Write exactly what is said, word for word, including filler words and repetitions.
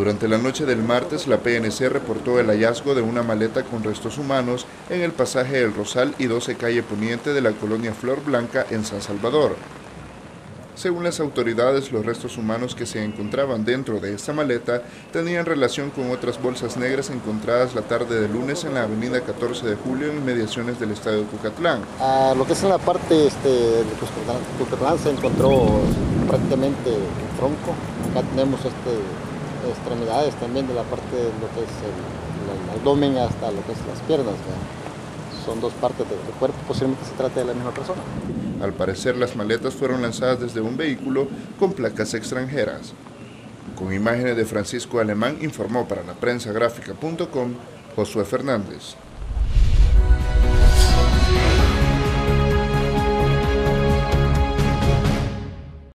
Durante la noche del martes, la P N C reportó el hallazgo de una maleta con restos humanos en el pasaje El Rosal y doce calle Poniente de la colonia Flor Blanca en San Salvador. Según las autoridades, los restos humanos que se encontraban dentro de esta maleta tenían relación con otras bolsas negras encontradas la tarde de lunes en la avenida catorce de julio en inmediaciones del estadio de Cucatlán. Ah, lo que es en la parte este, de Cucatlán se encontró prácticamente el tronco. Acá tenemos este, extremidades también de la parte de lo que es el, el abdomen hasta lo que es las piernas, ¿verdad? Son dos partes del cuerpo, posiblemente se trate de la misma persona. Al parecer, las maletas fueron lanzadas desde un vehículo con placas extranjeras. Con imágenes de Francisco Alemán, informó para la prensa gráfica punto com Josué Fernández.